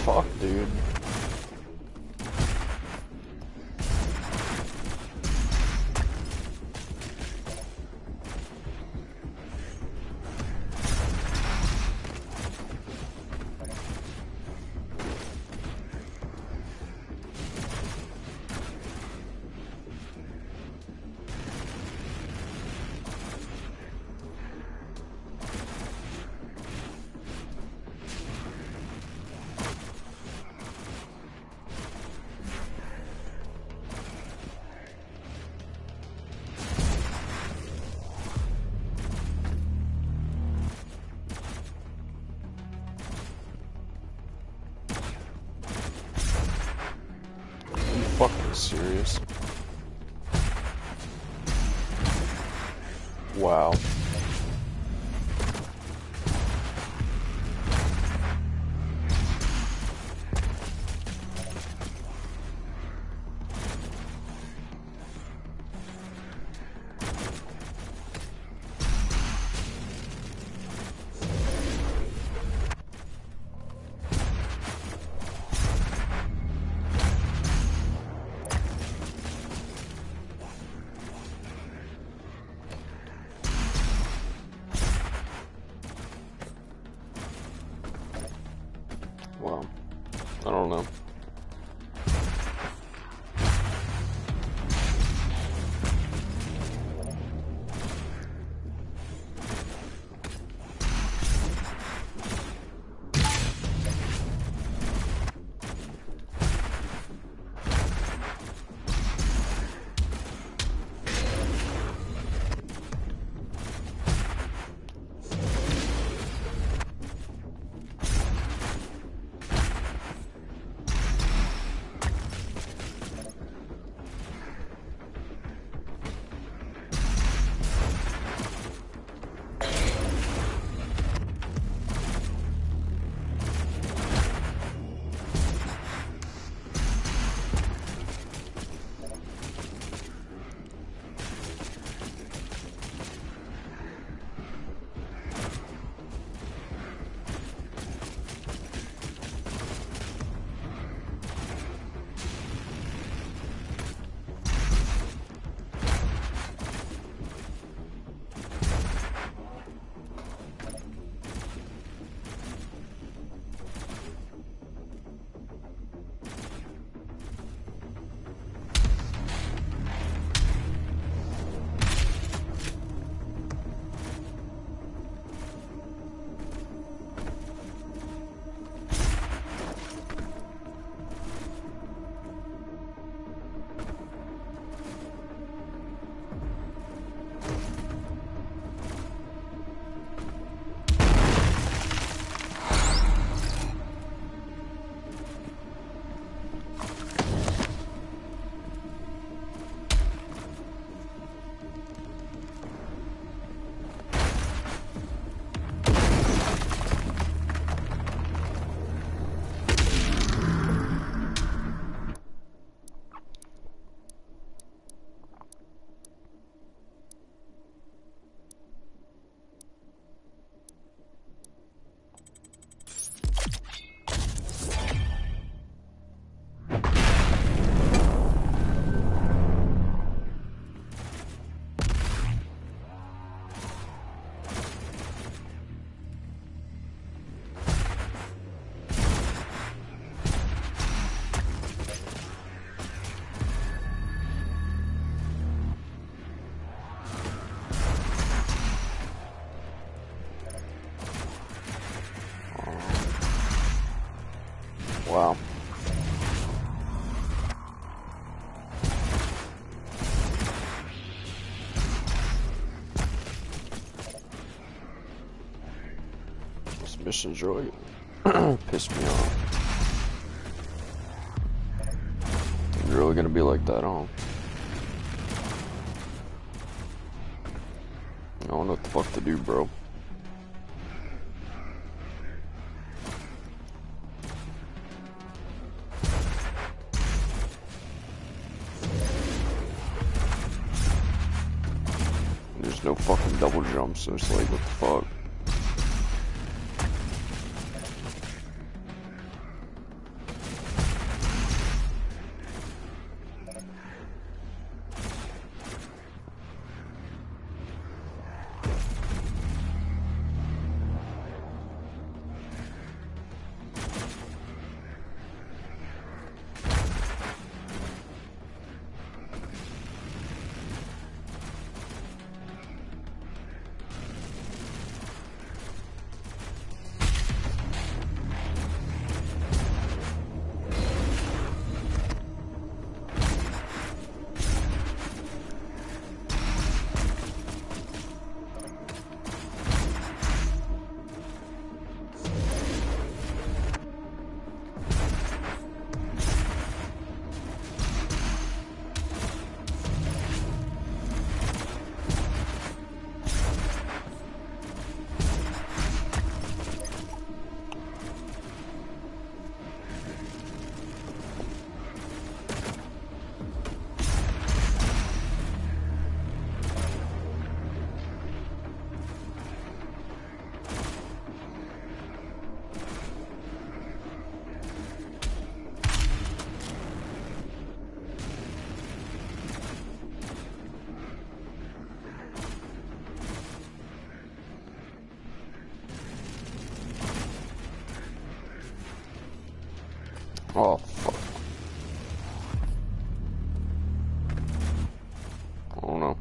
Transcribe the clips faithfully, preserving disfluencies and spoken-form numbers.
fuck, dude? Fucking serious? Wow. Wow. I don't know. Wow. This mission's really pissed me off. It's really gonna be like that, huh? I don't know what the fuck to do, bro. There's no fucking double jump, so it's like, what the fuck? Oh, fuck. I don't know.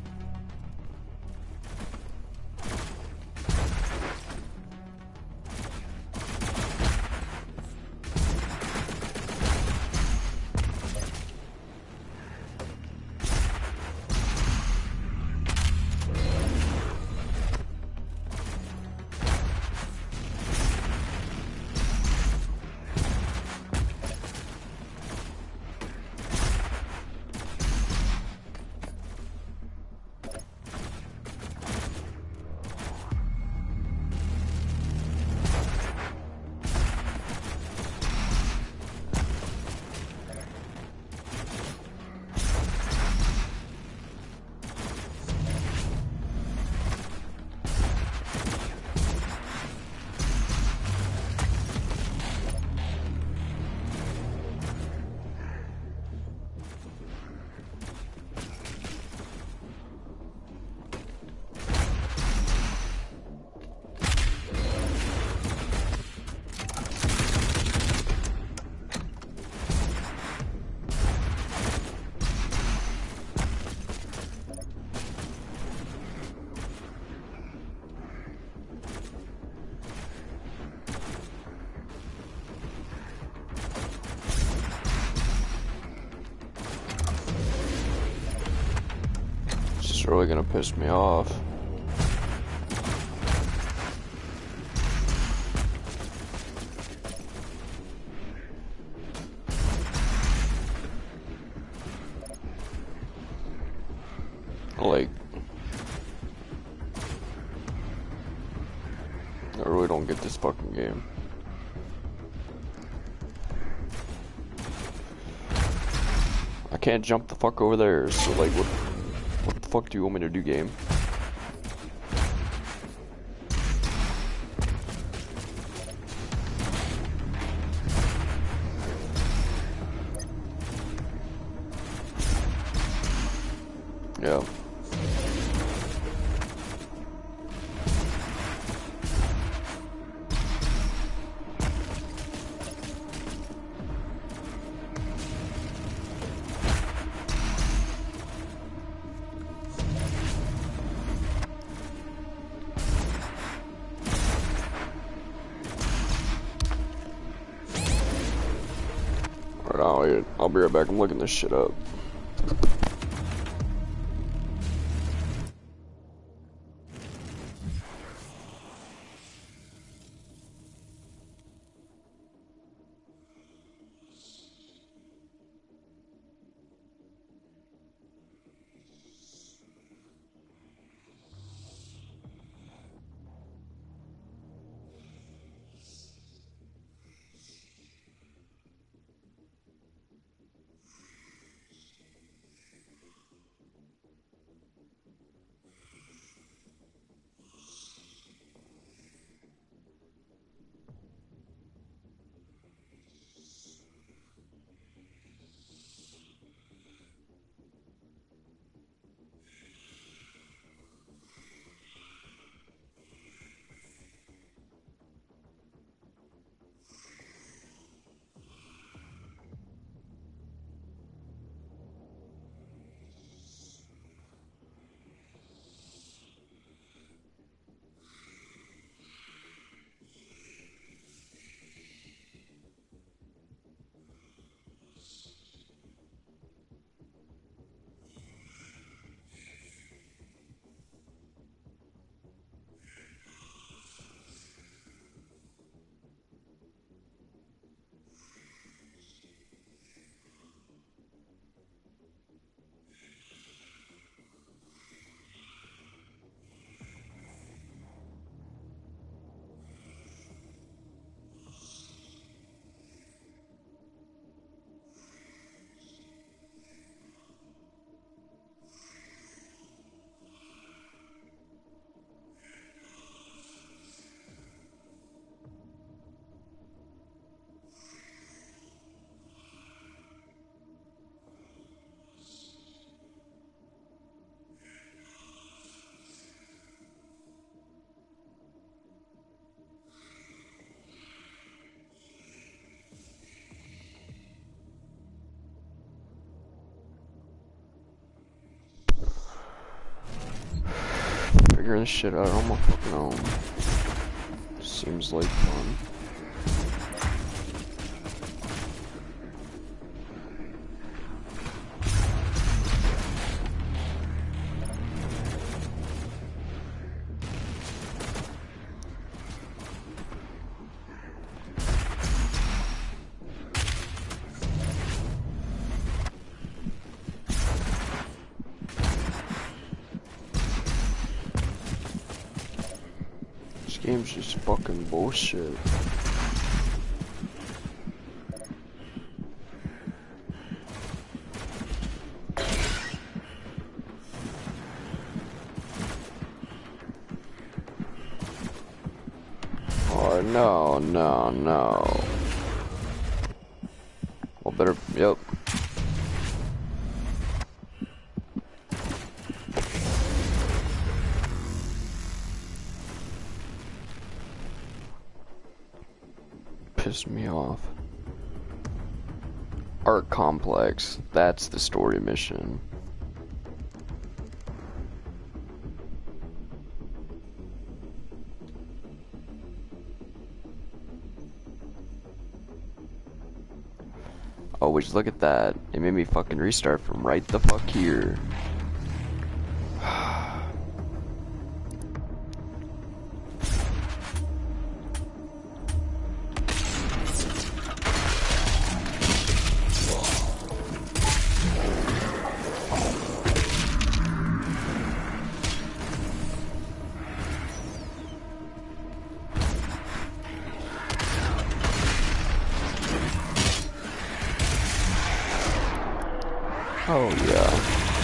It's really gonna piss me off. Like, I really don't get this fucking game. I can't jump the fuck over there, so like, what, what the fuck do you want me to do, game? Yeah. Alright, I'll, I'll be right back. I'm looking this shit up. figuring this shit out on my fucking own. Seems like fun. This game's just fucking bullshit. Oh no, no, no. Well, better, yep. Pissed me off. Art Complex, that's the story mission. Oh, just look at that. It made me fucking restart from right the fuck here. Oh yeah.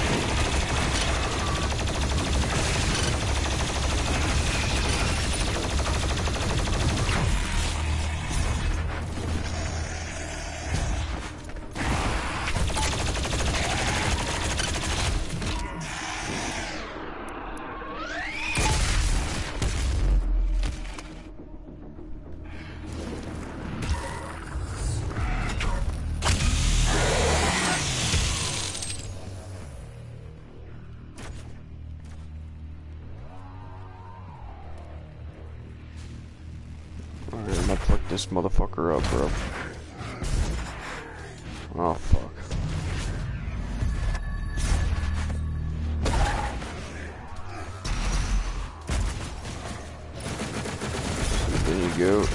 Alright, I'm gonna pluck this motherfucker up, bro. Oh, fuck. There you go.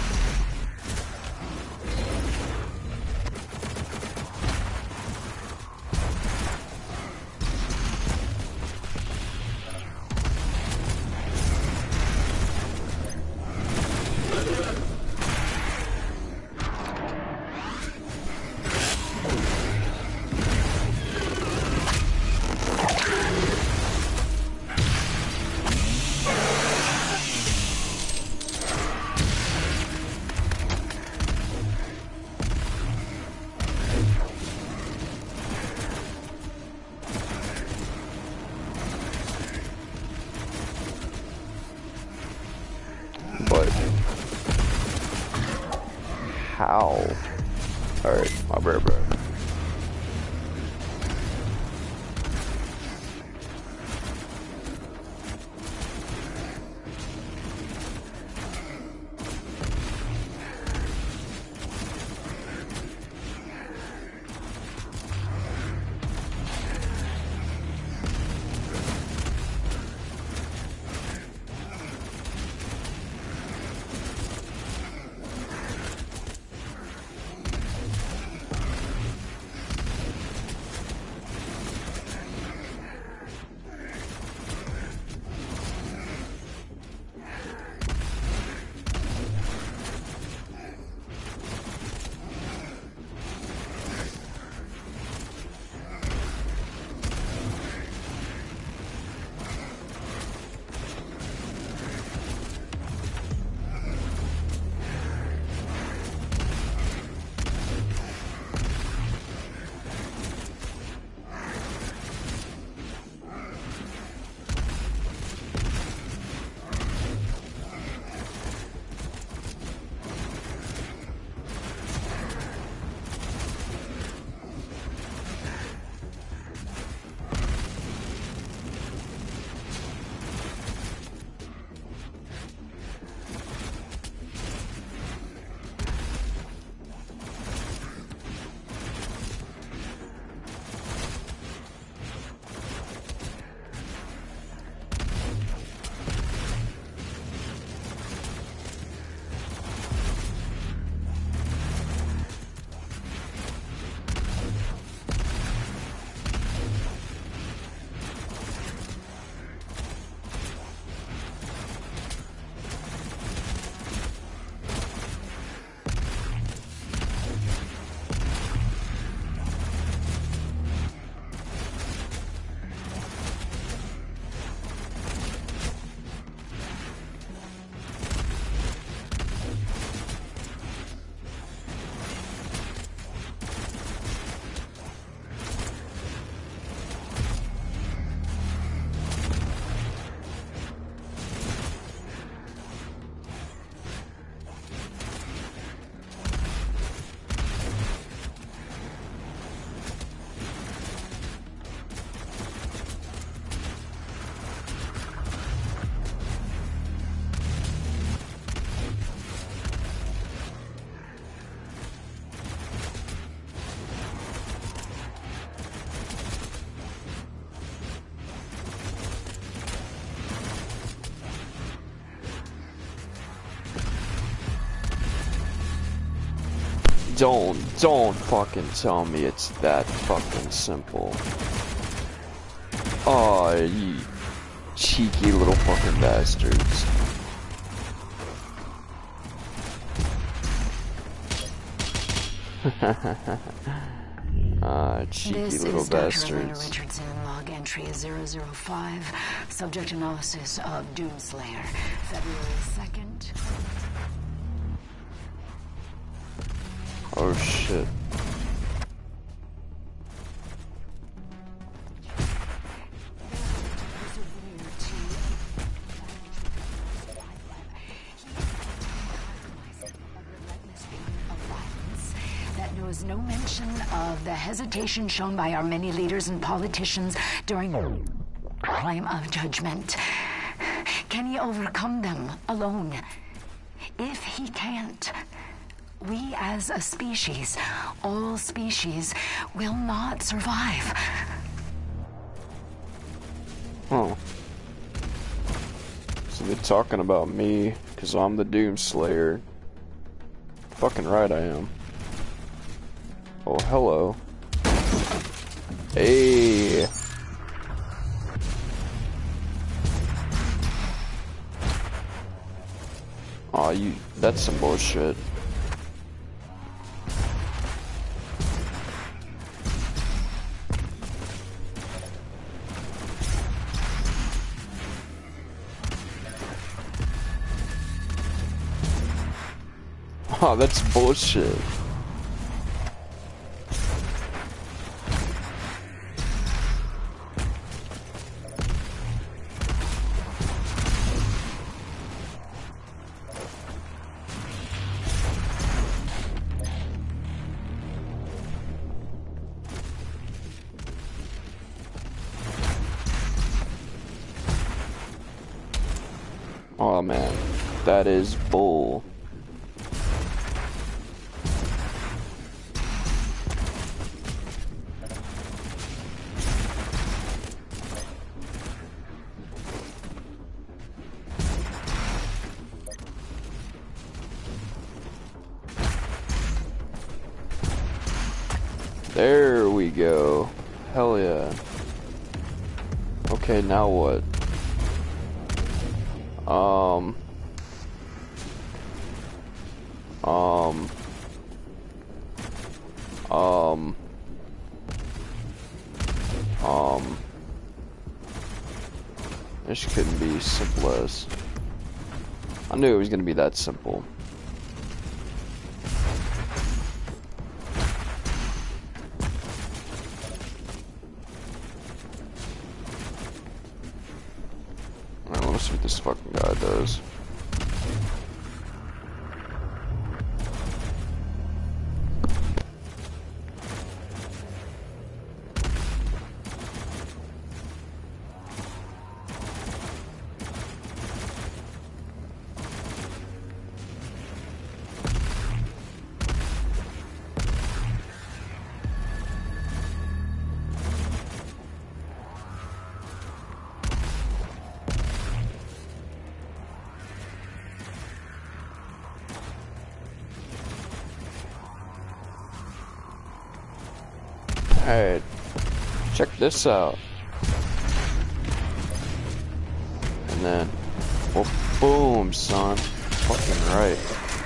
But how? Alright, my bad, bro. don't, don't fucking tell me it's that fucking simple. Oh, you cheeky little fucking bastards. Ah, cheeky this little is Doctor bastards. Richardson, log entry zero zero five, subject analysis of Doomslayer, February second. Oh shit. Was no mention of the hesitation shown by our many leaders and politicians during the time of judgment. Can he overcome them alone? If he can't, we as a species, all species, will not survive. Oh. So they're talking about me, because I'm the Doomslayer. Fucking right I am. Oh, hello. Hey. Aw, you, that's some bullshit. Aw, that's bullshit. Oh man, that is bull. There we go. Hell yeah. Okay, now what? Um. Um. Um. Um. This couldn't be simple as. I knew it was gonna be that simple. Alright, let me see what this fucking guy does. Hey, check this out. And then, well, boom, son. Fucking right.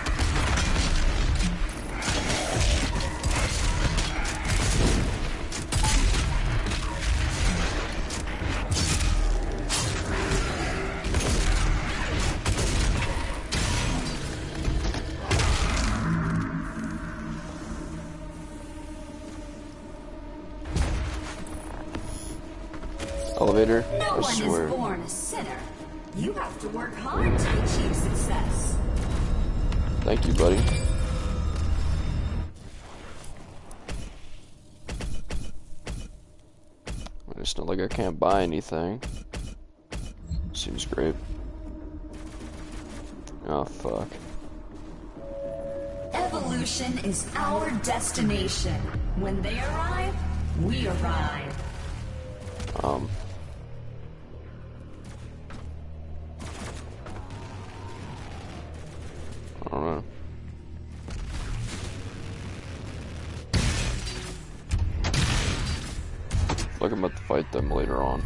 Elevator, No I one swear. is born a sinner. You have to work hard to achieve success. Thank you, buddy. It's not like I can't buy anything. Seems great. Oh, fuck. Evolution is our destination. When they arrive, we arrive. Um. I don't know. like I'm about to fight them later on.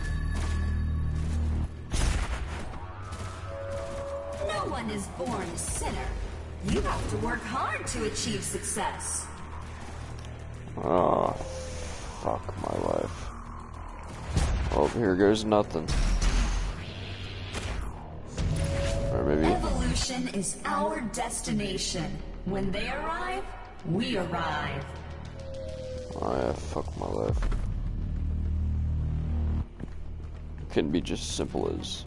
No one is born a sinner. You have to work hard to achieve success. Oh, fuck my life. Oh, here goes nothing. Or maybe... Evolution is our destination. When they arrive, we arrive. Oh yeah, fuck my life. Couldn't be just simple as...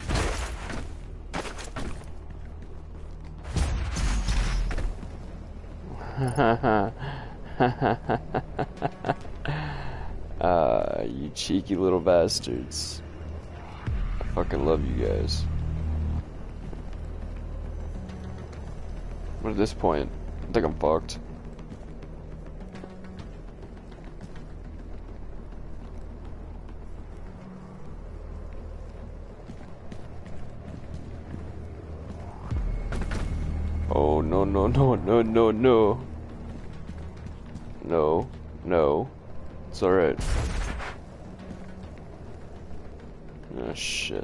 uh, you cheeky little bastards. I fucking love you guys. But at this point, I think I'm fucked. Oh, no, no, no, no, no, no. No, no. It's alright. Oh, shit.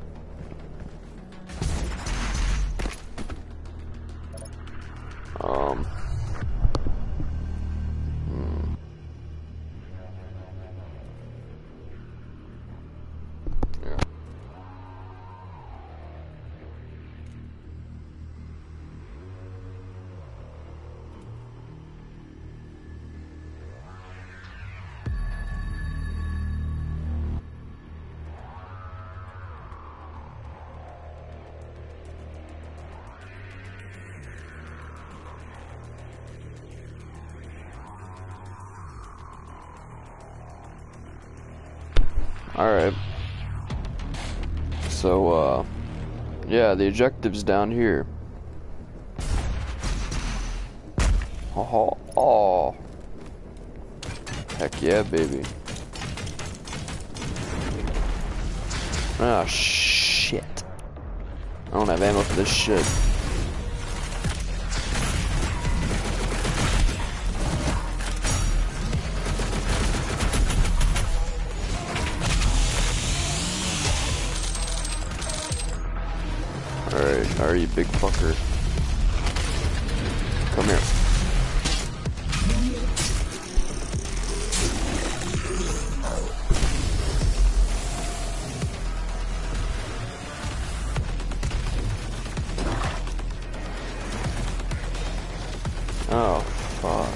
Um. Hmm. Yeah. Alright. So, uh, yeah, the objective's down here. Oh, oh. Heck yeah, baby. Ah, shit. I don't have ammo for this shit. Alright, alright, you big fucker. Come here. Oh, fuck.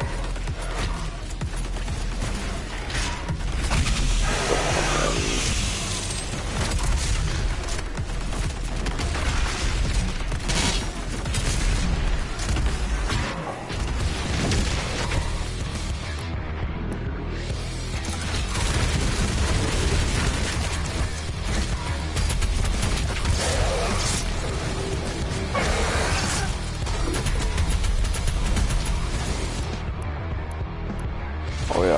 Oh yeah.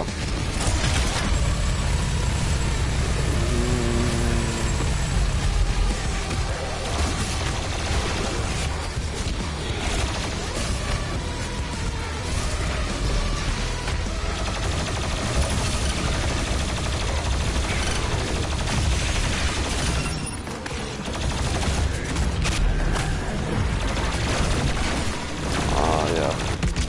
Oh yeah.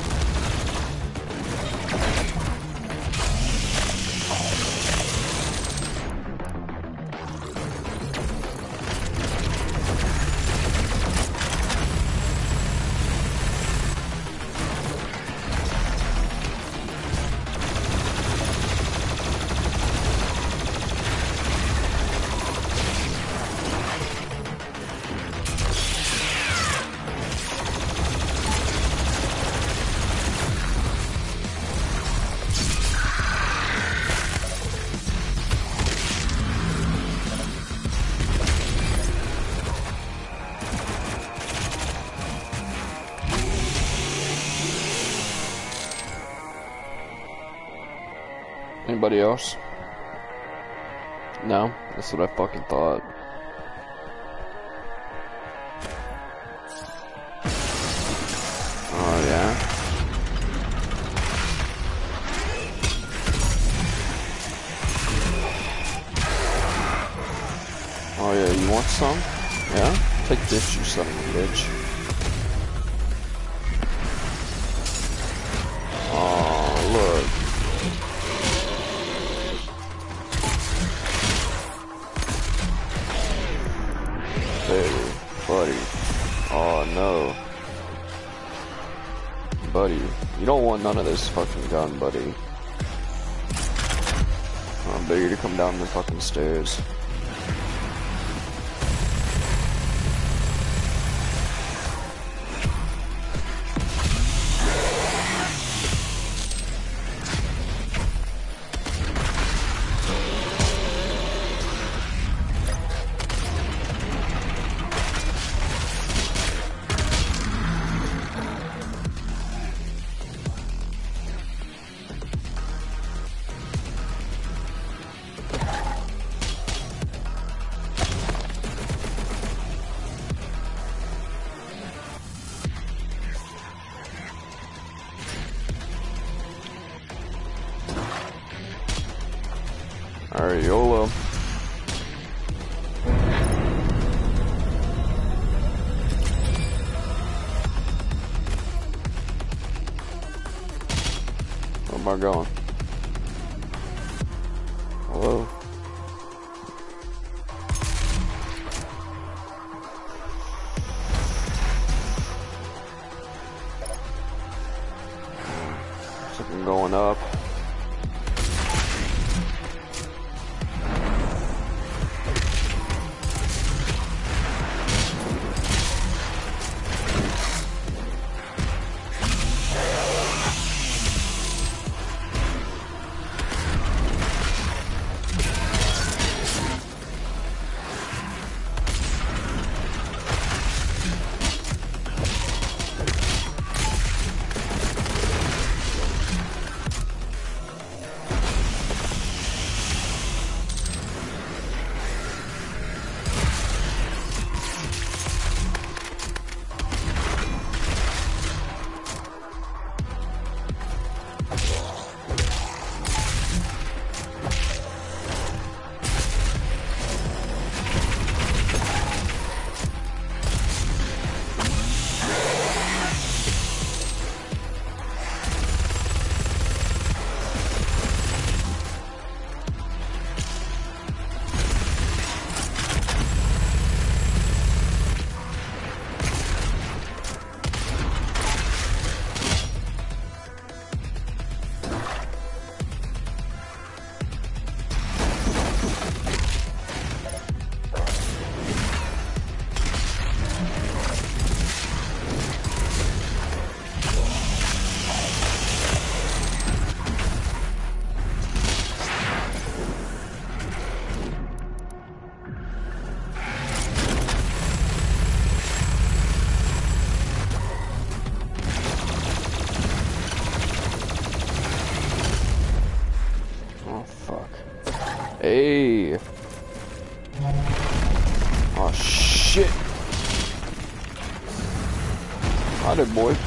Anybody else? No? That's what I fucking thought. Oh yeah? some? Yeah? Take this, you son of a bitch. Oh, look. Hey, buddy. Oh, no. Buddy, you don't want none of this fucking gun, buddy. I dare you to come down the fucking stairs. Alright, YOLO. Where am I going? Hello? Looks like I'm going up. Hey. Oh shit. Got it, boy.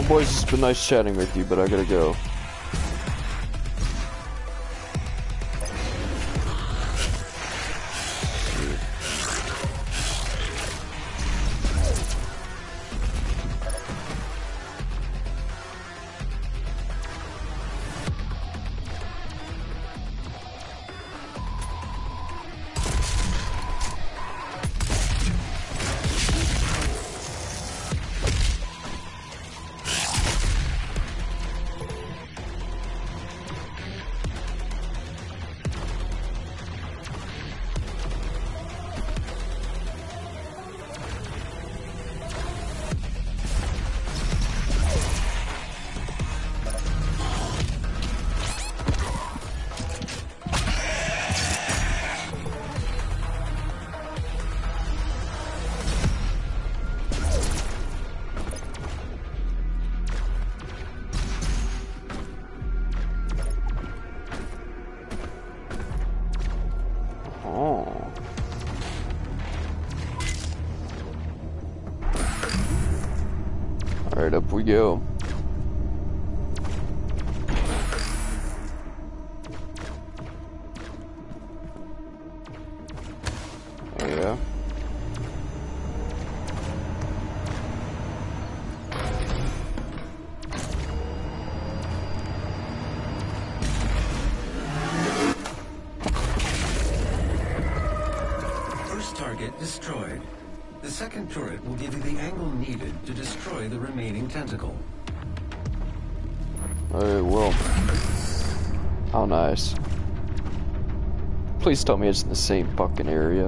Boys, it's been nice chatting with you, but I gotta go. Alright, up we go. Oh yeah. First target destroyed. The second turret will give you the angle needed to destroy the remaining tentacle. Oh, it will. How nice. Please tell me it's in the same fucking area.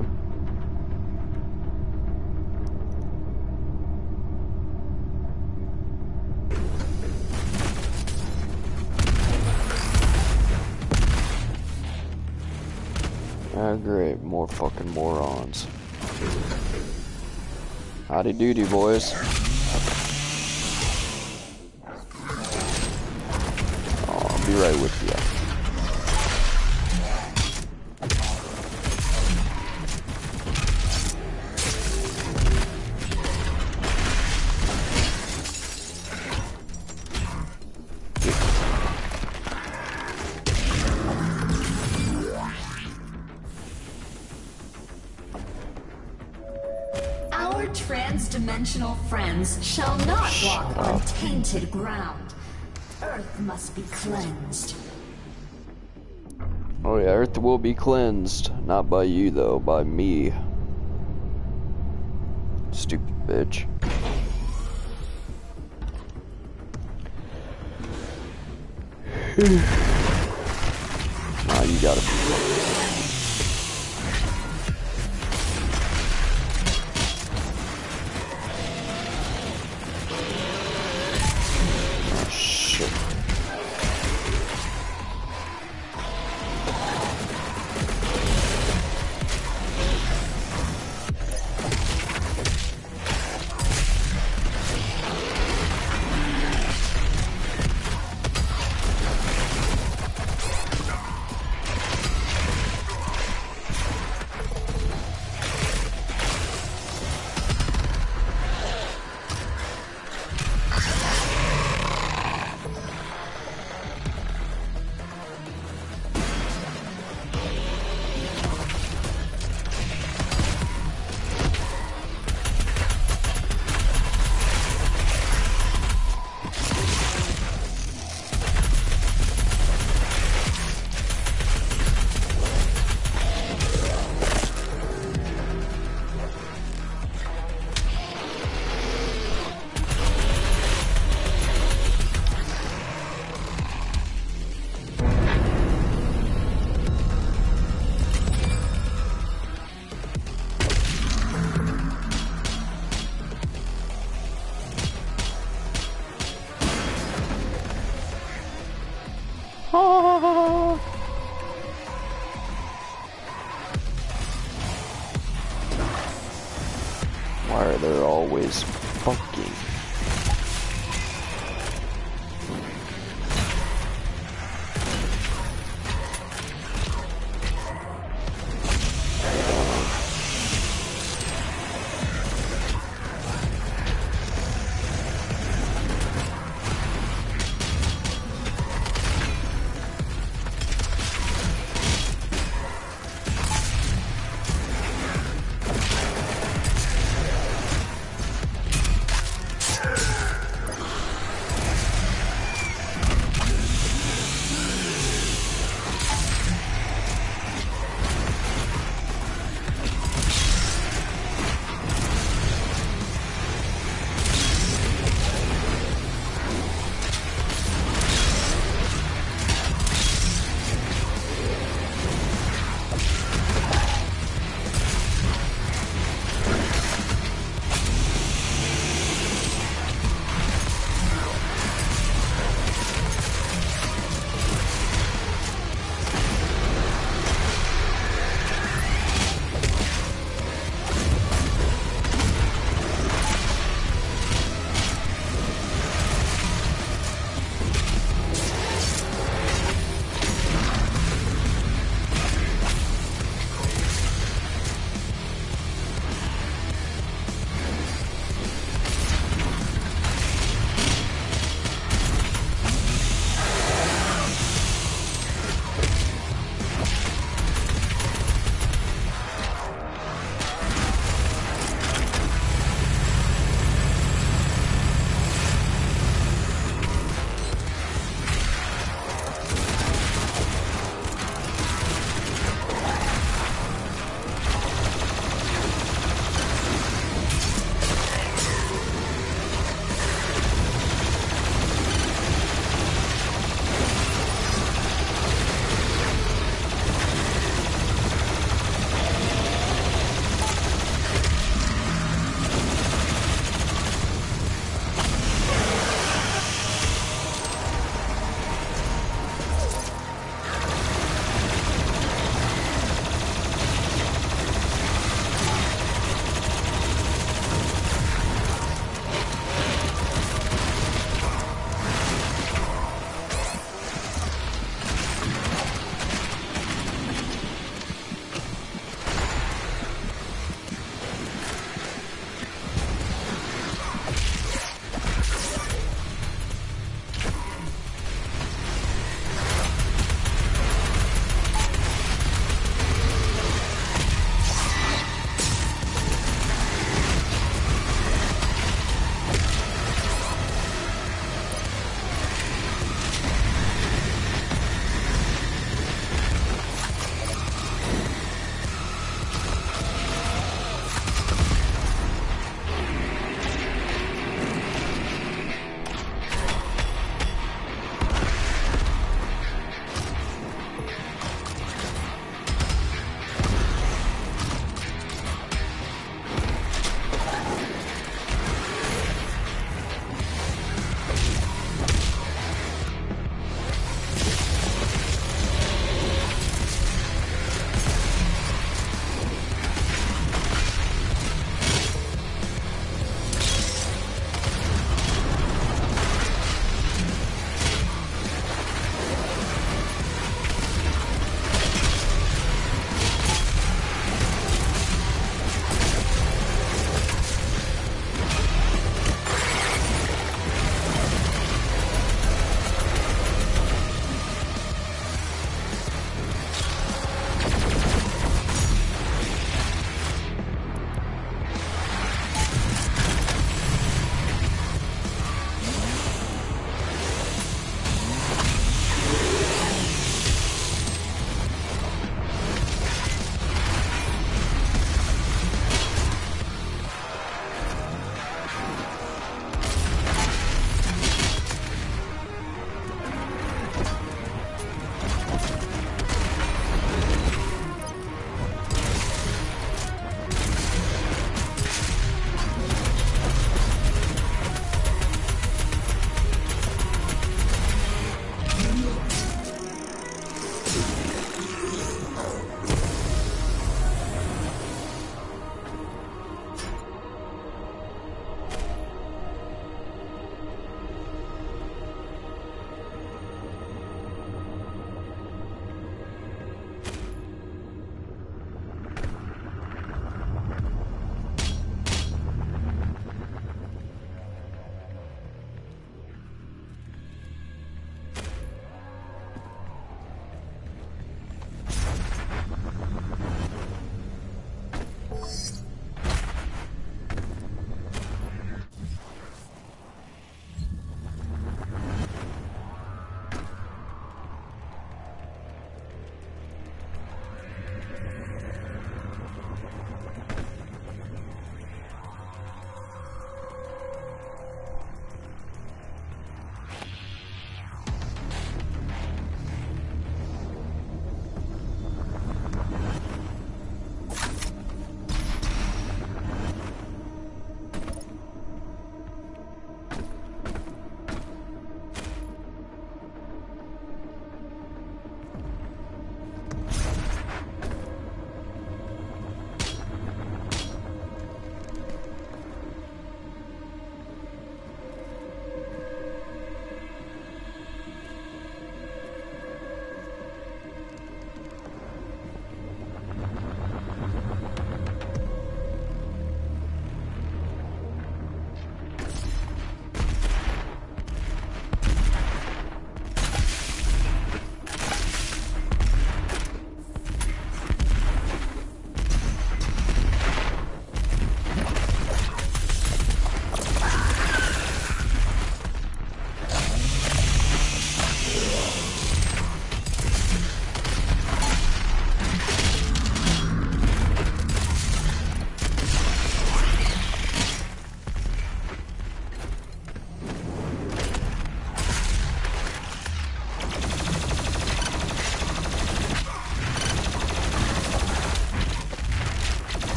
Ah, great. More fucking morons. Howdy doody, boys. Oh, I'll be right with you. Trans-dimensional friends shall not walk on tainted ground. Earth must be cleansed. Oh yeah, Earth will be cleansed. Not by you though, by me. Stupid bitch. Nah, you gotta be. Why are there always fucking...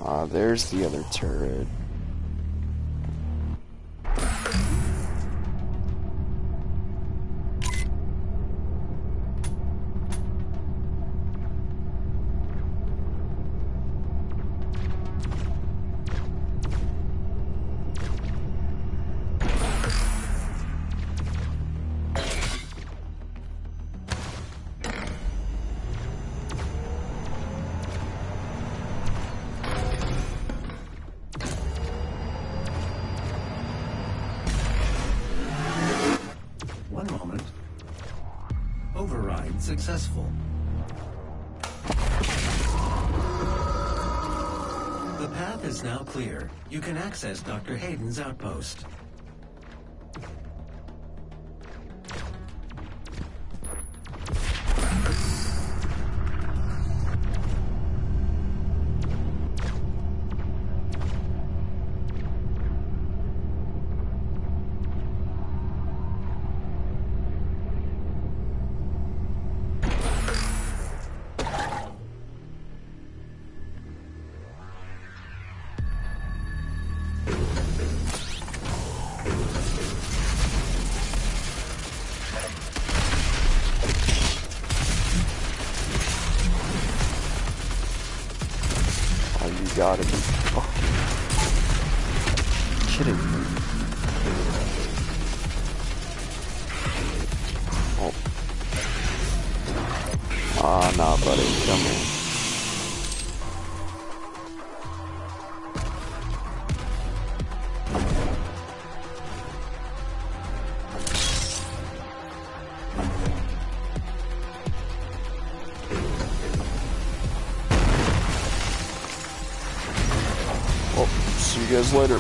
Ah, there's the other turret. Successful. The path is now clear. You can access Doctor Hayden's outpost. Gotta be fucking kidding me. Oh. Ah, nah, buddy, come here. See you guys later.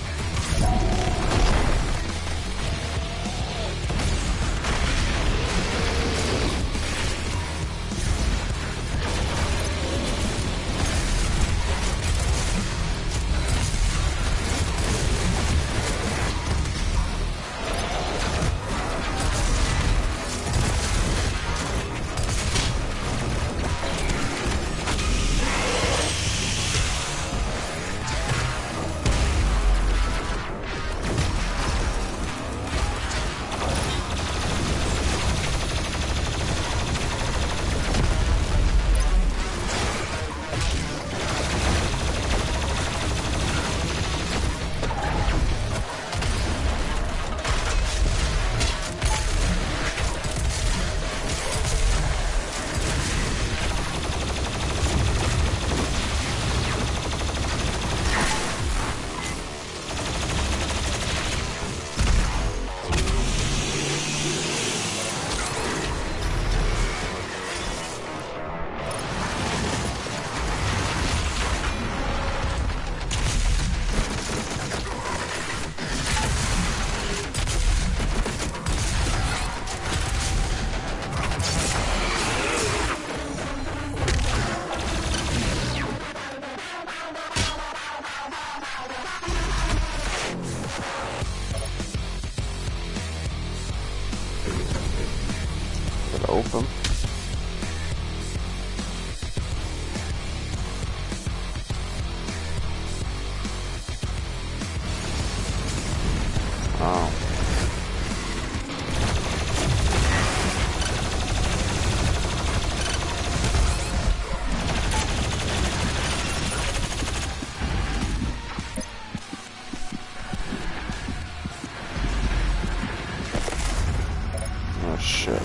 Open. Oh. Oh shit.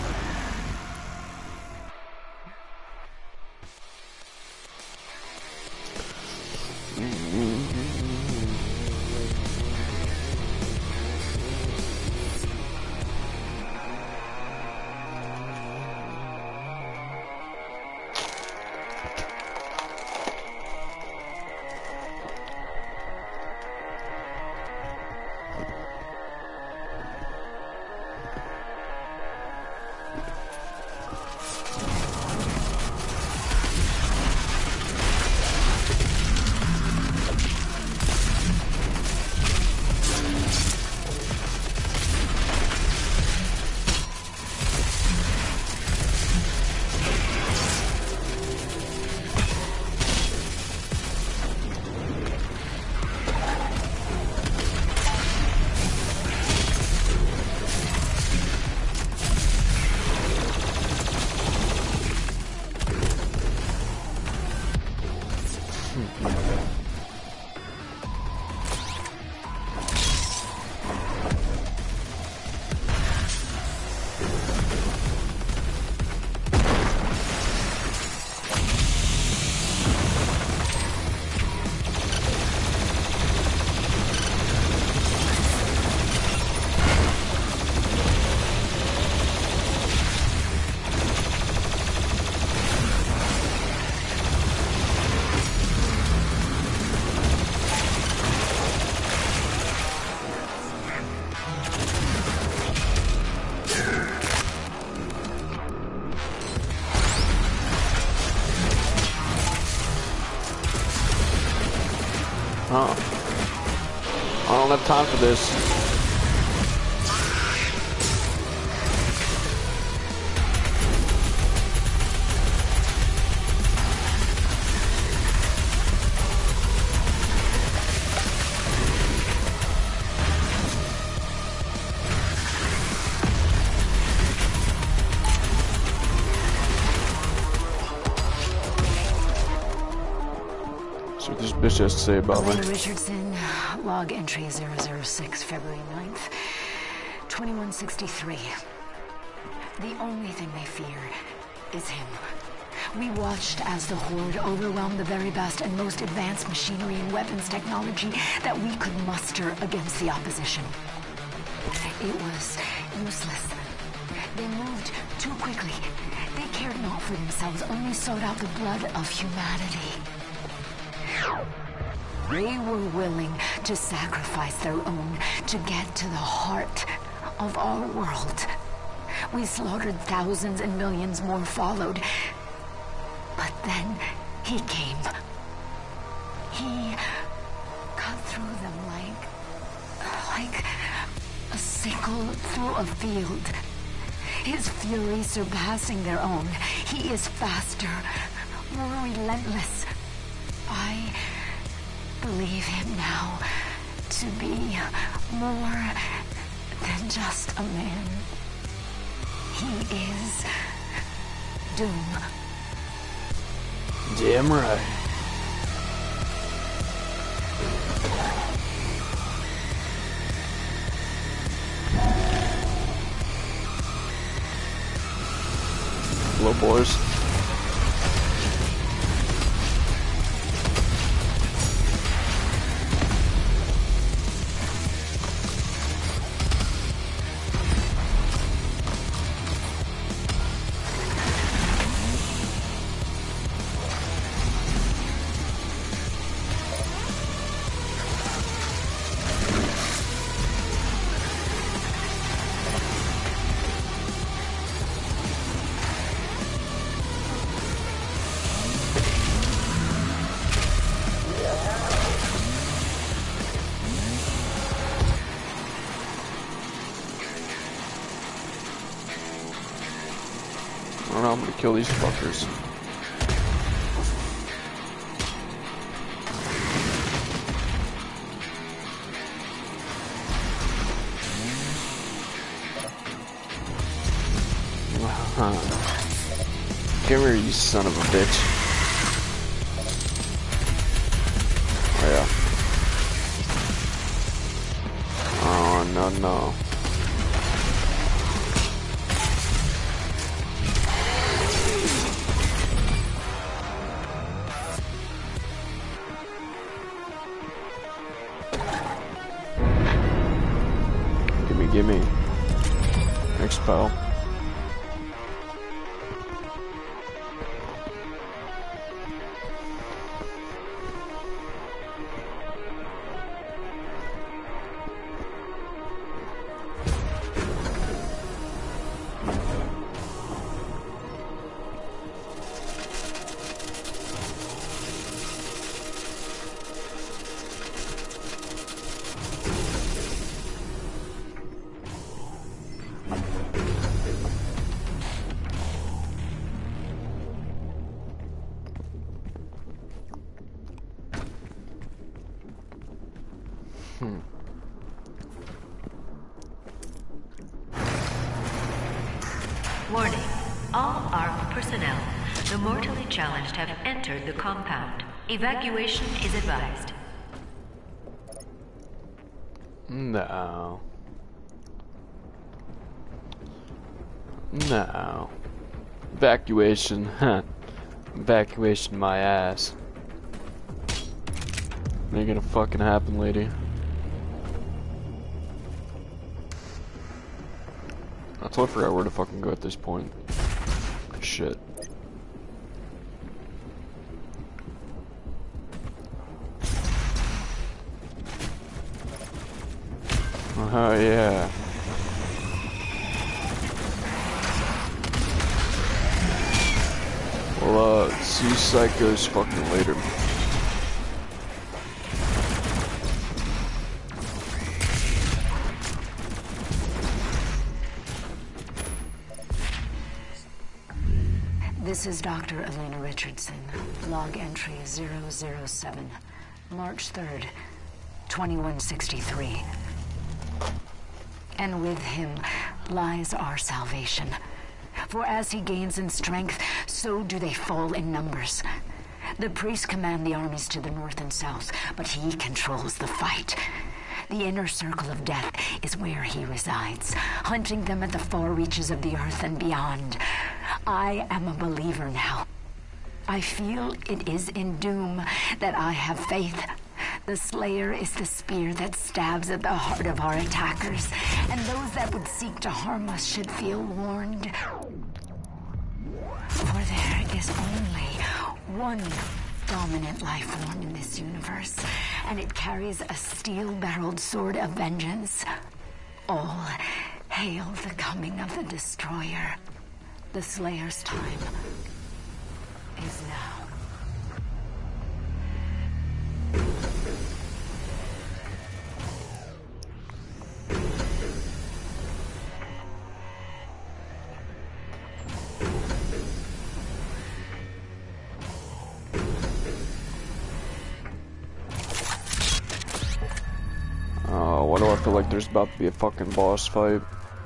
Huh. I don't have time for this. Bitch has to say about me. Richardson, log entry zero zero six, February ninth, twenty-one sixty-three. The only thing they fear is him. We watched as the Horde overwhelmed the very best and most advanced machinery and weapons technology that we could muster against the opposition. It was useless. They moved too quickly. They cared not for themselves, only sought out the blood of humanity. They were willing to sacrifice their own to get to the heart of our world. We slaughtered thousands and millions more followed. But then he came. He cut through them like... like a sickle through a field. His fury surpassing their own. He is faster, more relentless. I believe him now to be more than just a man. He is Doom. Damn right. Hello, boys. I'm gonna kill these fuckers. Come here, you son of a bitch. Oh yeah. Oh no no. Gimme. Thanks, pal. Warning. All armed personnel, the mortally challenged, have entered the compound. Evacuation is advised. No. No. Evacuation, huh. Evacuation my ass. Ain't gonna fucking happen, lady. I totally forgot where to fucking go at this point. Shit. Oh yeah. Well, uh, see you psychos fucking later. This is Doctor Elena Richardson. Log entry zero zero seven. March third, twenty-one sixty-three. And with him lies our salvation. For as he gains in strength, so do they fall in numbers. The priests command the armies to the north and south, but he controls the fight. The inner circle of death is where he resides, hunting them at the far reaches of the earth and beyond. I am a believer now. I feel it is in doom that I have faith. The Slayer is the spear that stabs at the heart of our attackers, and those that would seek to harm us should feel warned. For there is only one dominant life form in this universe, and it carries a steel-barreled sword of vengeance. All hail the coming of the Destroyer. The Slayer's time is now. Oh, why do I feel like there's about to be a fucking boss fight?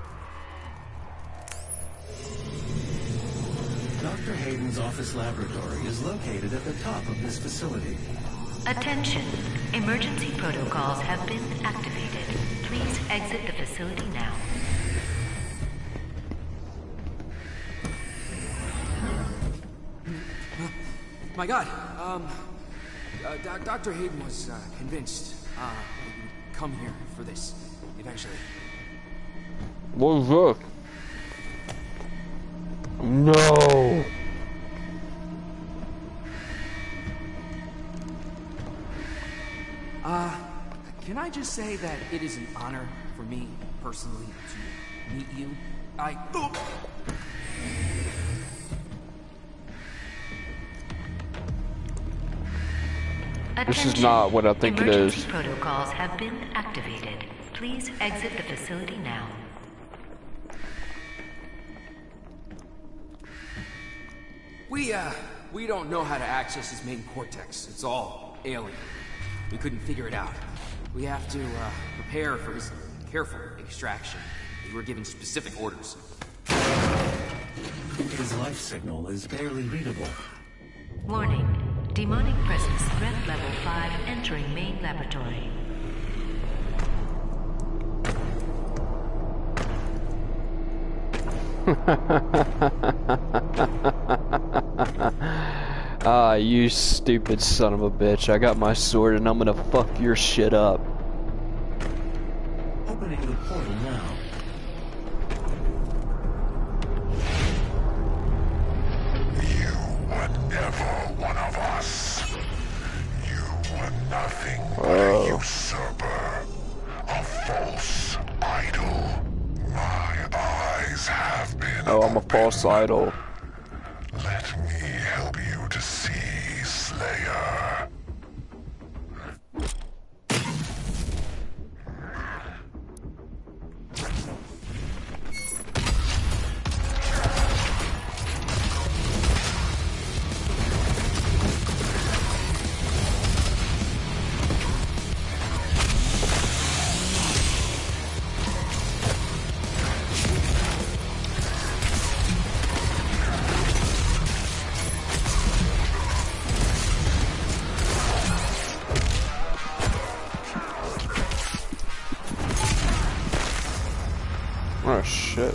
Doctor Hayden's office laboratory is located at the top of this facility. Attention. Emergency protocols have been activated. Please exit the facility now. My God, um, uh, Doc Doctor Hayden was uh, convinced uh, we would come here for this eventually. What is this? No. Uh, can I just say that it is an honor for me personally to meet you? I. Oh. This is not what I think it is. Emergency protocols have been activated. Please exit the facility now. We, uh, we don't know how to access his main cortex. It's all alien. We couldn't figure it out. We have to, uh, prepare for his careful extraction. We were given specific orders. His life signal is barely readable. Warning. Demonic presence threat level five entering main laboratory. Ah, you stupid son of a bitch. I got my sword and I'm gonna fuck your shit up. Opening the portal now. You were never one of us. You were nothing but a usurper, a false idol. My eyes have been Oh, I'm a false idol. Let me help you to see, Slayer. Oh shit.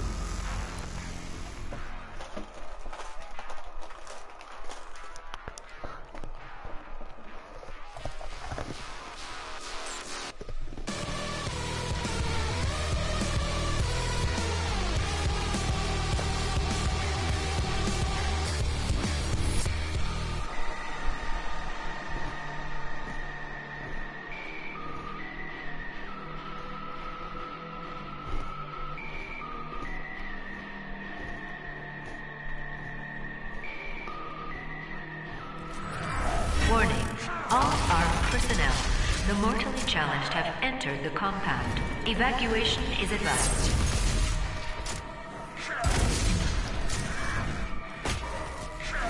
Warning. All armed personnel, the mortally challenged have entered the compound. Evacuation is advised.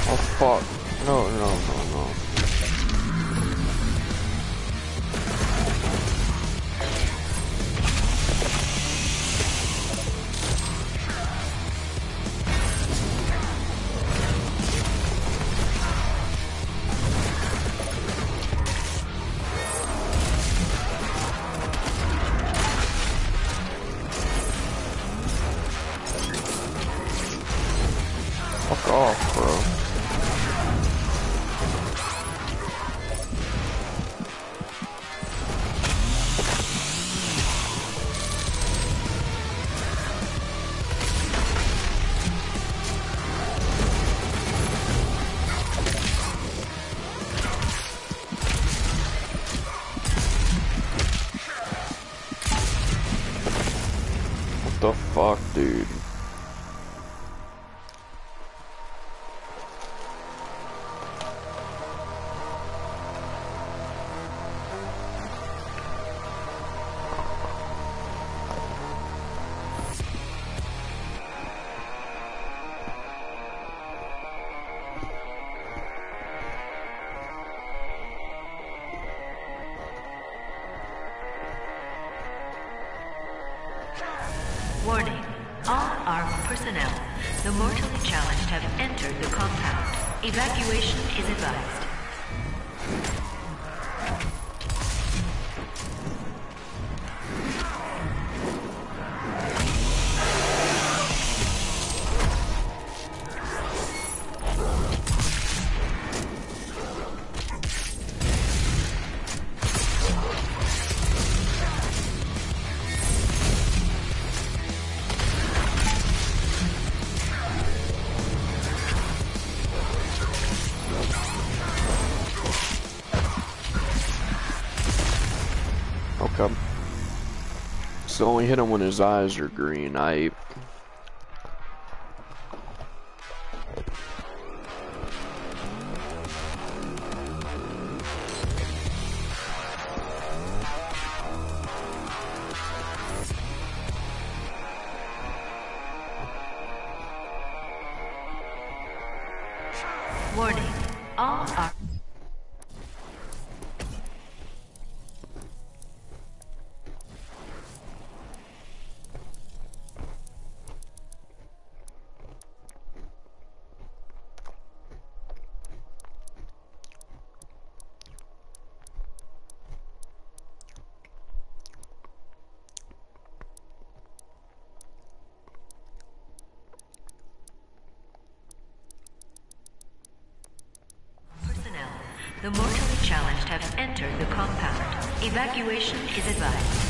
Oh fuck. No, no, no, no. Fuck off, bro. What the fuck, dude? Warning. All armed personnel, the mortally challenged have entered the compound. Evacuation is advised. Okay. So only hit him when his eyes are green. I. Warning. All are personnel. The mortally challenged have entered the compound. Evacuation is advised.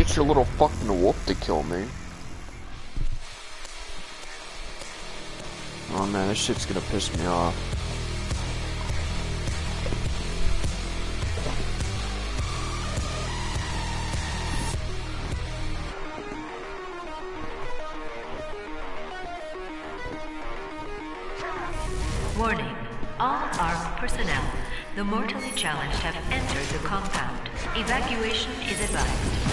want your little fucking whoop to kill me. Oh man, this shit's gonna piss me off. Warning. All ARC personnel, the mortally challenged have entered the compound. Evacuation is advised.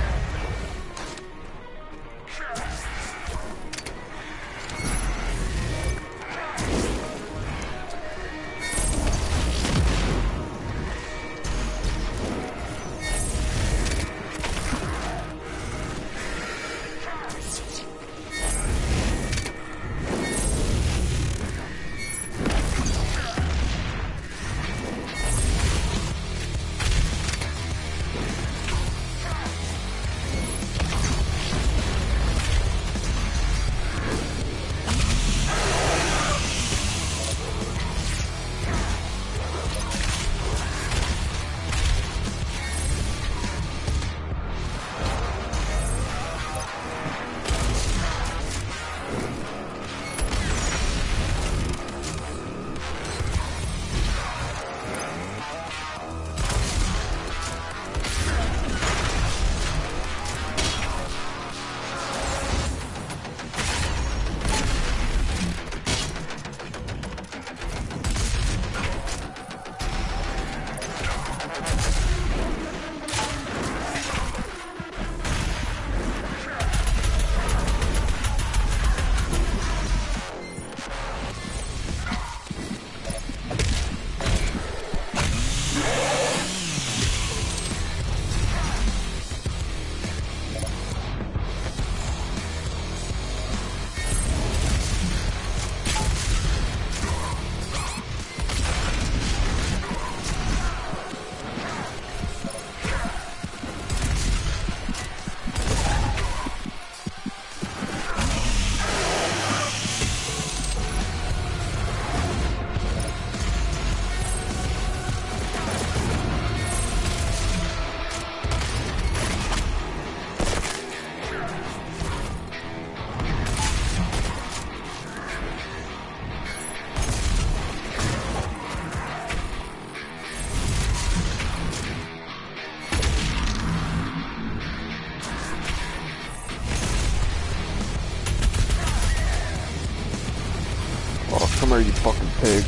Come here, you fucking pig.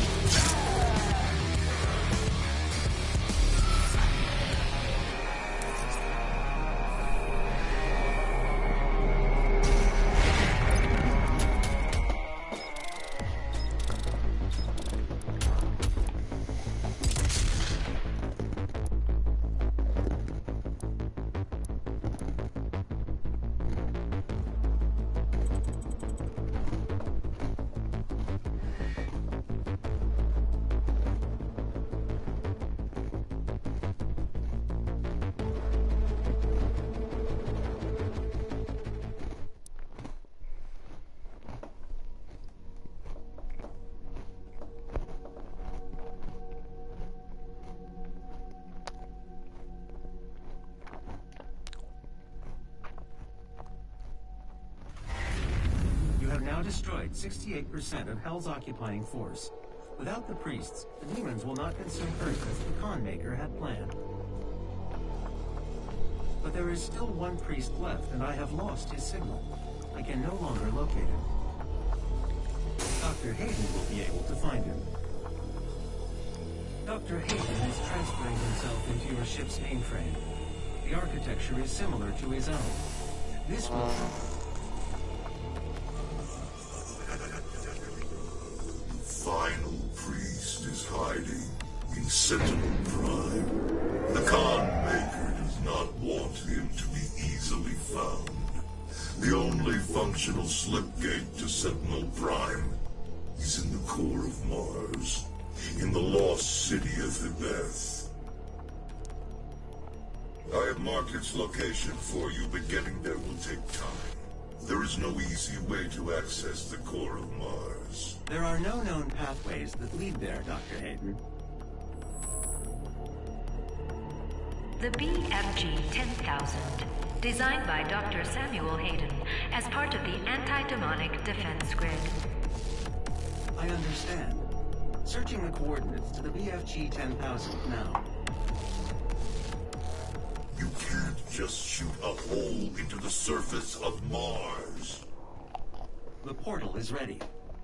Destroyed sixty-eight percent of Hell's occupying force. Without the priests, the demons will not consume Earth as the Khan Maker had planned. But there is still one priest left, and I have lost his signal. I can no longer locate him. Doctor Hayden will be able to find him. Doctor Hayden is transferring himself into your ship's mainframe. The architecture is similar to his own. This will... Final priest is hiding in Sentinel Prime. The Khan Maker does not want him to be easily found. The only functional slipgate to Sentinel Prime is in the core of Mars, in the lost city of Hibeth. I have marked its location for you, but getting there will take time. There is no easy way to access the core of Mars. There are no known pathways that lead there, Doctor Hayden. The B F G ten thousand. Designed by Doctor Samuel Hayden as part of the Anti-Demonic Defense Grid. I understand. Searching the coordinates to the B F G ten thousand now. You can't just shoot a hole into the surface of Mars. The portal is ready.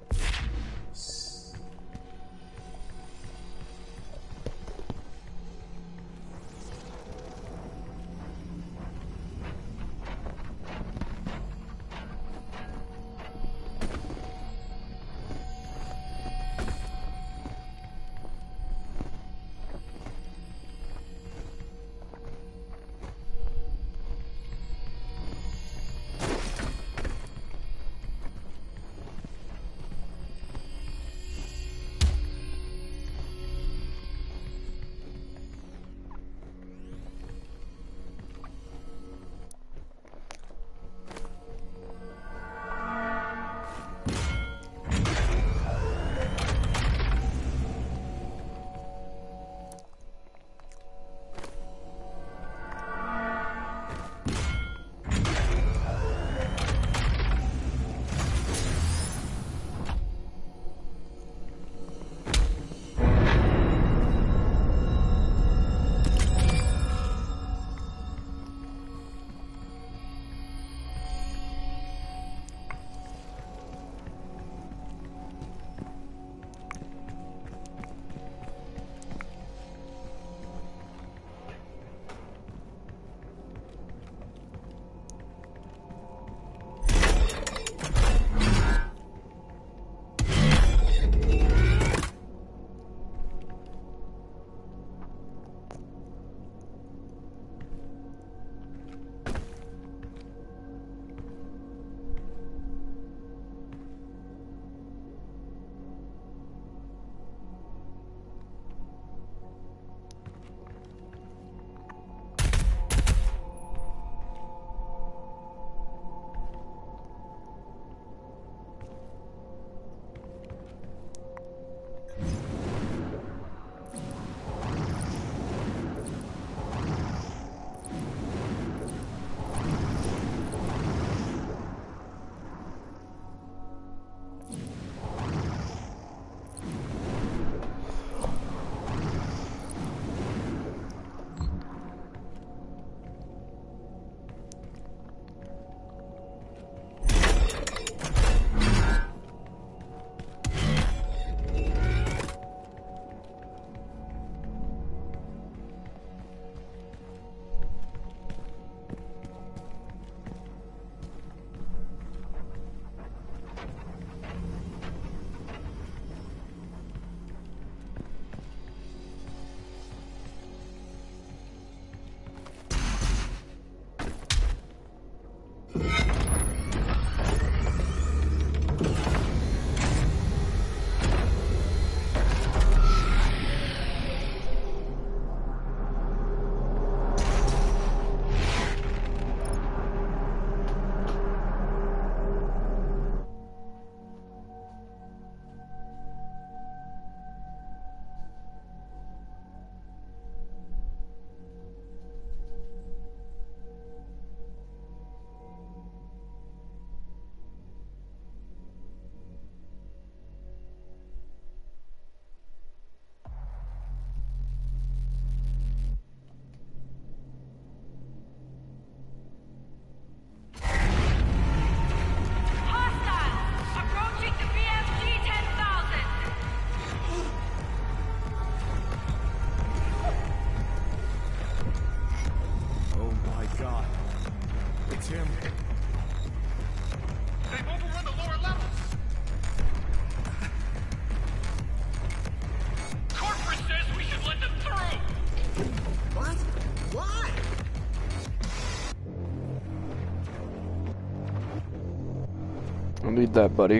I'll need that, buddy.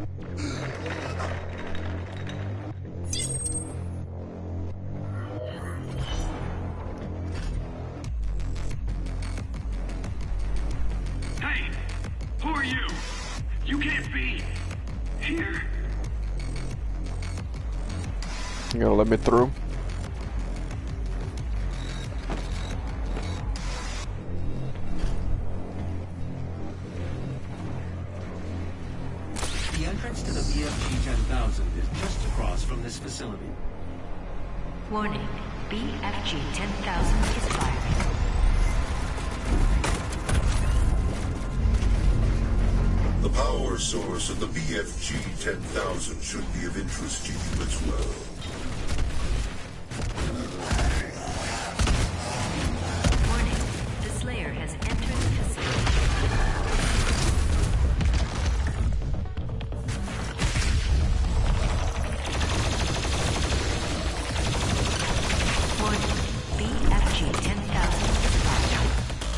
Hey! Who are you? You can't be here. You gonna let me through? B F G ten thousand is just across from this facility. Warning, B F G ten thousand is firing. The power source of the B F G ten thousand should be of interest to you as well. Warning, the Slayer has entered the facility. Warning, B F G ten thousand is firing.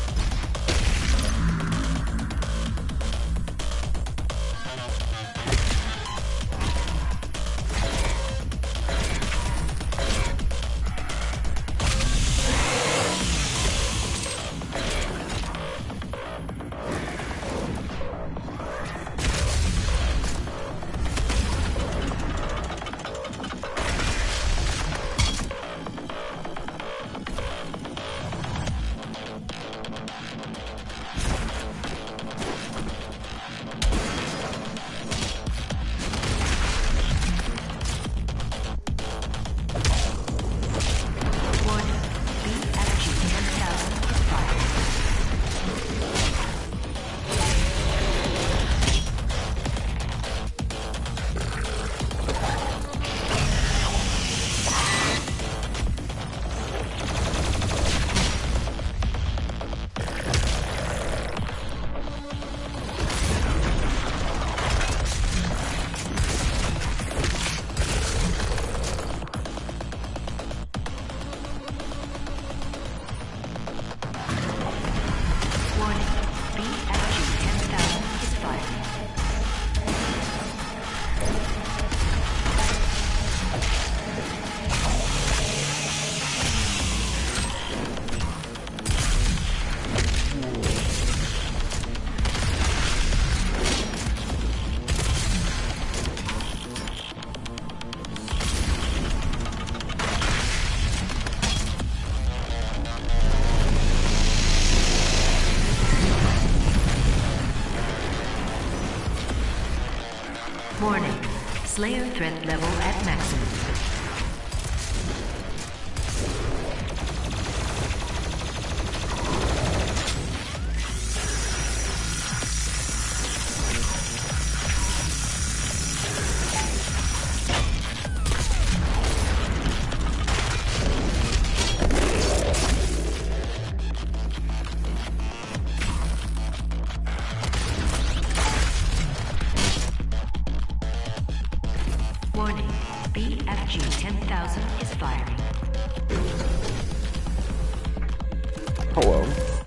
Warning, Slayer threat level at maximum. Warning, B F G ten thousand is firing. Hello.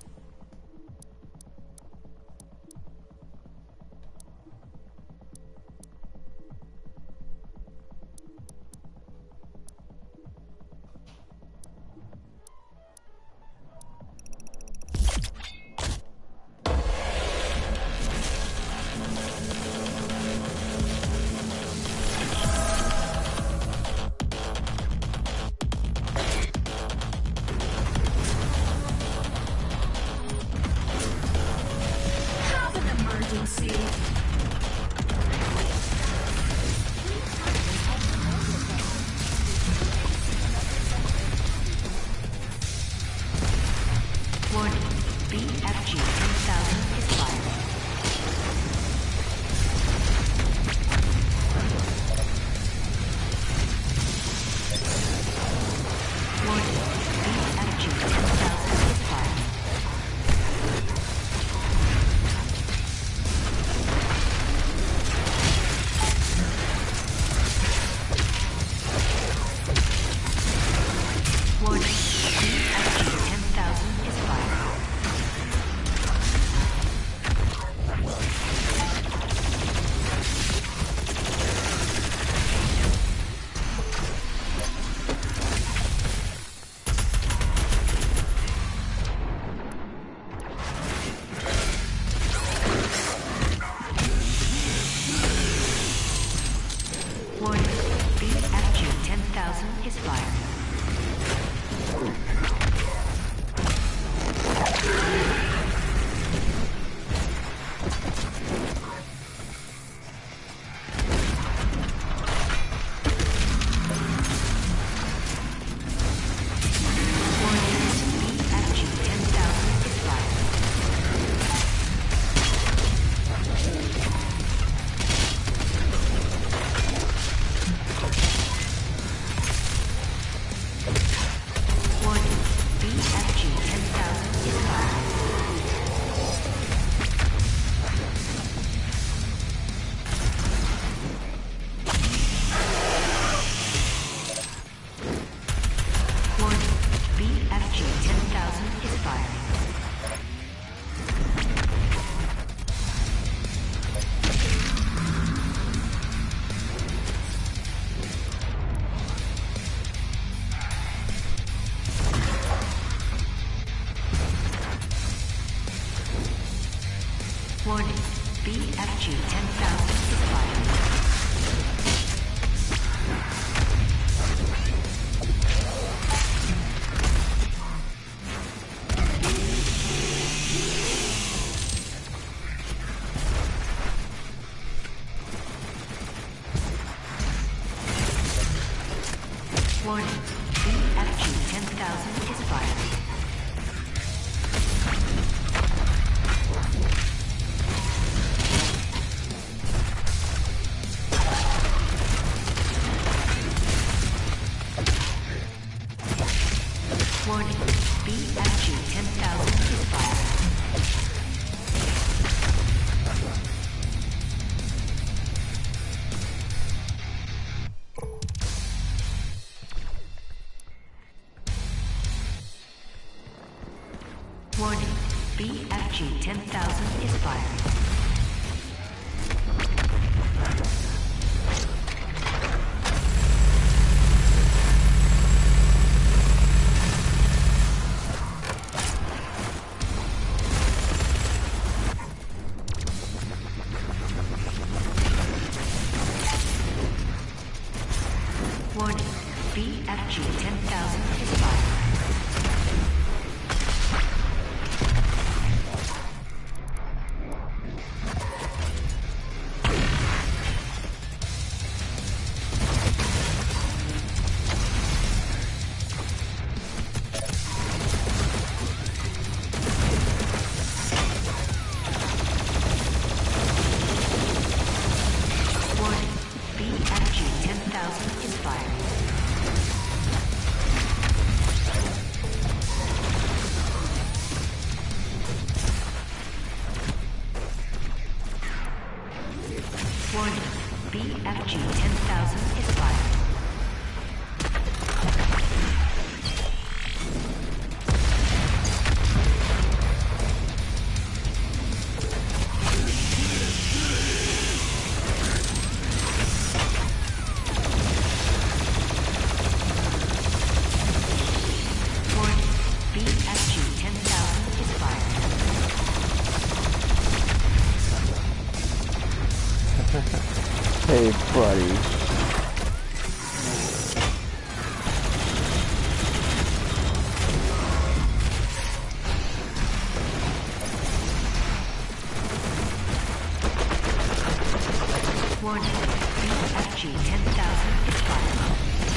Warning, B F G ten thousand is firing. Warning, B F G ten thousand is firing. Warning, B F G ten thousand is firing. Warning, B F G ten thousand is firing. Warning, B F G ten thousand is firing. Warning, B F G ten thousand is firing. Warning, B F G ten thousand is firing. Warning, B F G ten thousand is firing. Warning, B F G ten thousand is firing. Warning, B F G ten thousand is firing. Hey, buddy. Warning, B F G ten thousand is firing.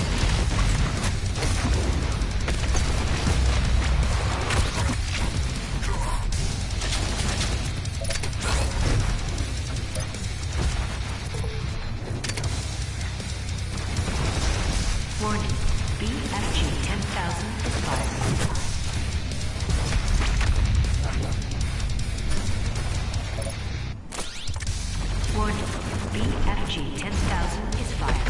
Warning, B F G ten thousand is firing. Warning, B F G ten thousand is firing.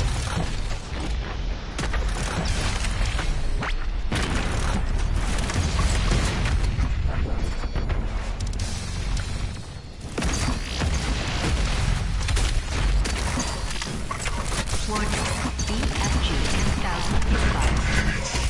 Warning, B F G ten thousand is firing.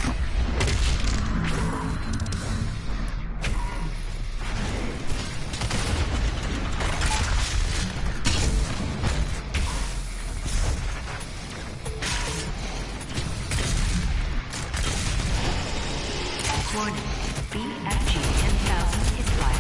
Warning, B F G ten thousand is firing.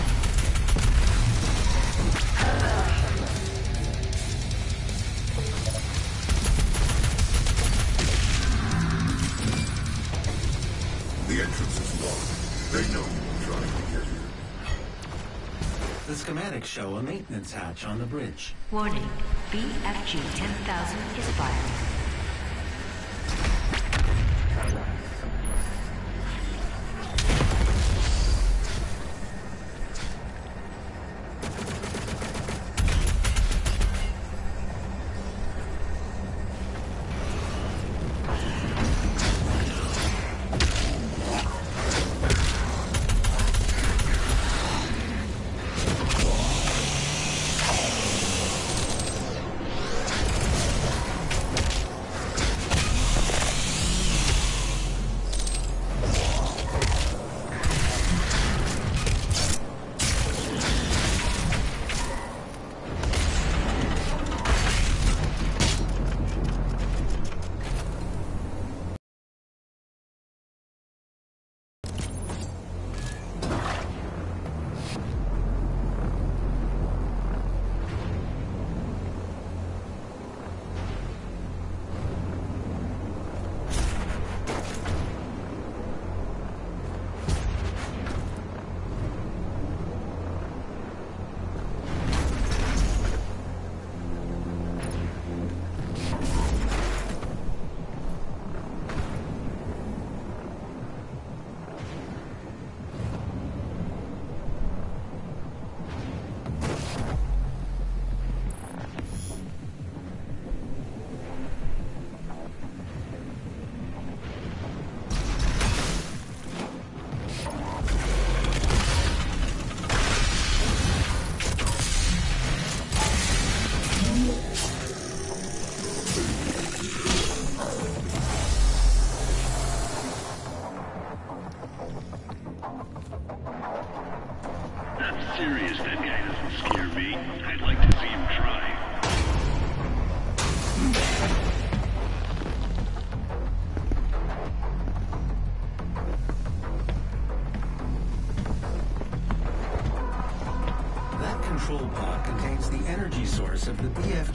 The entrance is locked. They know you're trying to get in. The schematics show a maintenance hatch on the bridge. Warning, B F G ten thousand is firing.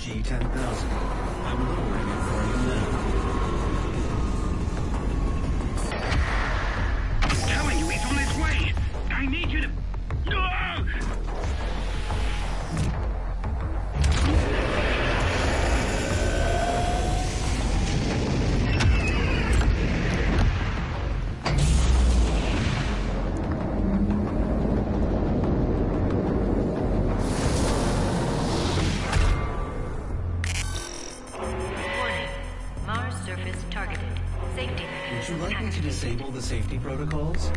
T ten thousand. I'm lowering it for you now. I'm telling you, he's on his way. I need you to... Ah! Would you like me to disable the safety protocols?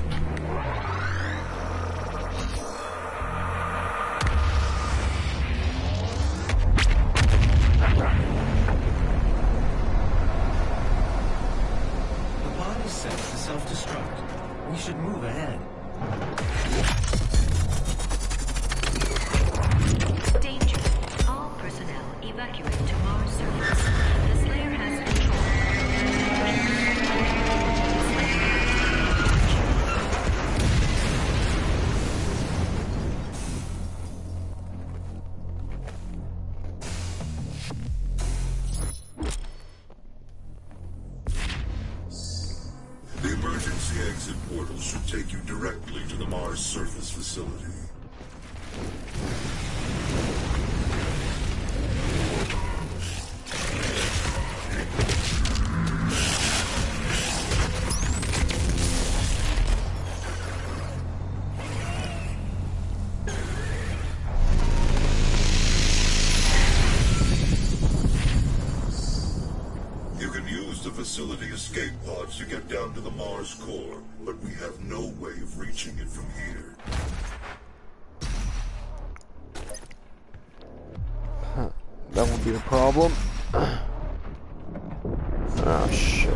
The pod is set to self-destruct. We should move ahead. Danger. All personnel evacuate to Mars surface. The Slayer has control. The emergency exit portal should take you directly to the Mars surface facility. Facility escape pods to get down to the Mars core, but we have no way of reaching it from here. Huh. That won't be a problem. Oh shit.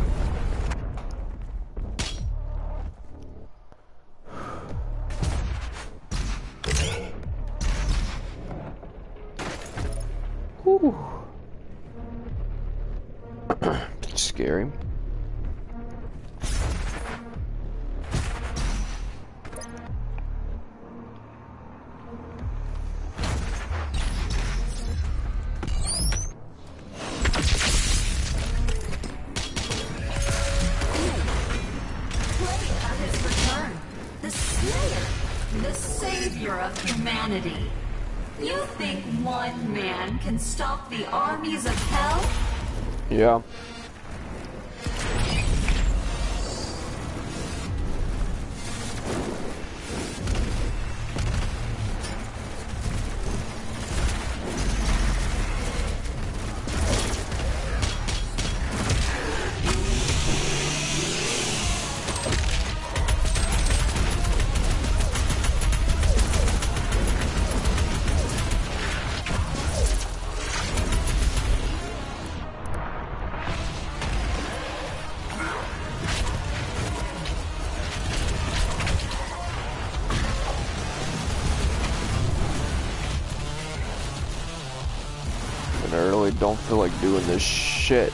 Whew. Scary. The Slayer, the savior of humanity. You think one man can stop the armies of hell? Yeah. And I really don't feel like doing this shit.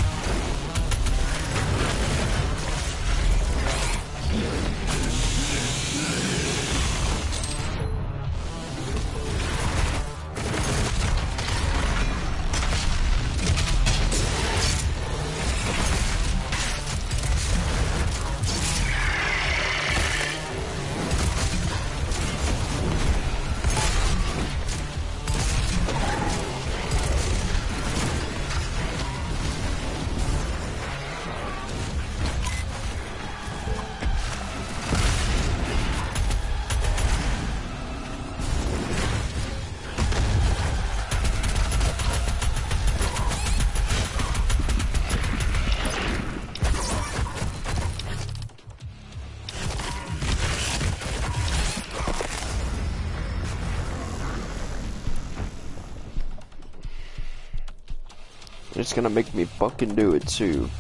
It's gonna make me fucking do it too.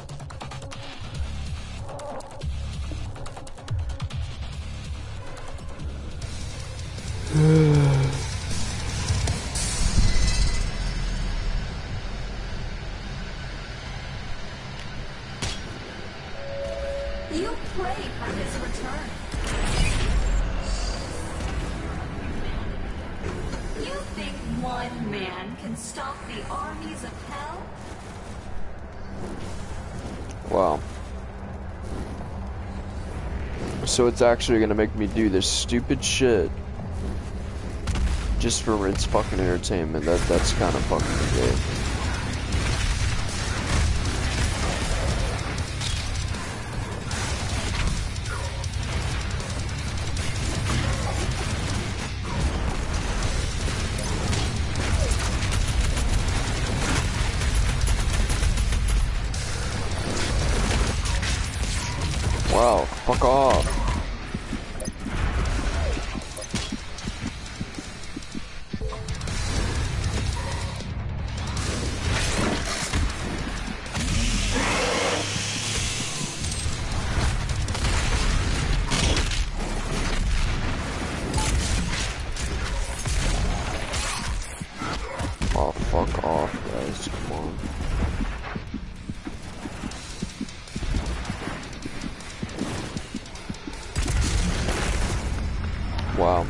You pray for his return. You think one man can stop the armies of hell? Wow. So it's actually gonna make me do this stupid shit just for its fucking entertainment. That that's kind of fucking gay. Wow, fuck off. Oh, fuck off, guys, come on. Wow.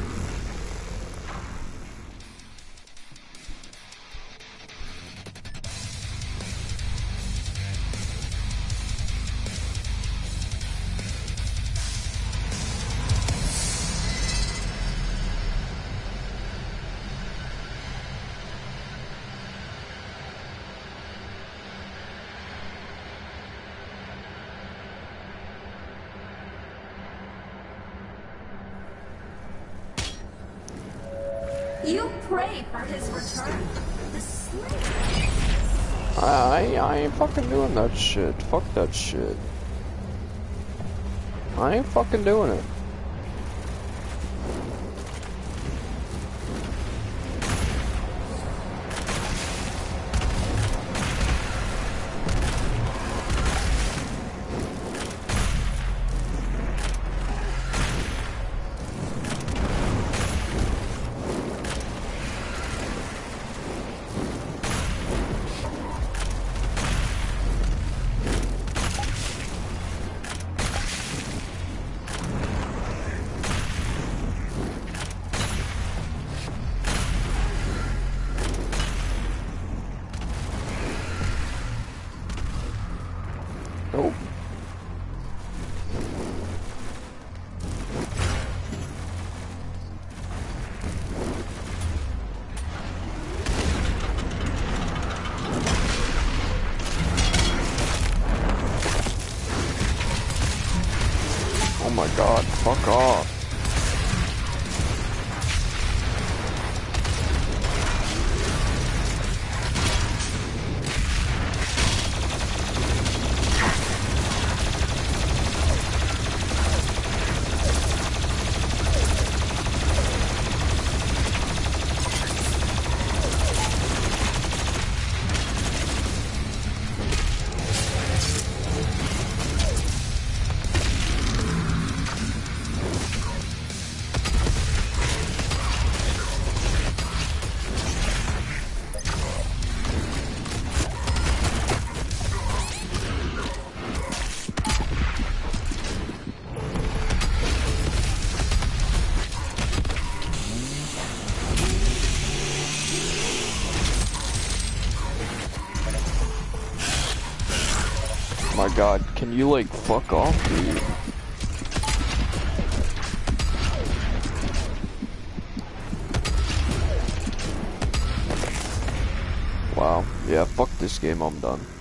You pray for his return. The Slayer. I, I ain't fucking doing that shit. Fuck that shit. I ain't fucking doing it. Nope. Oh my god, fuck off. My god, can you like fuck off, dude? Wow, yeah, fuck this game, I'm done.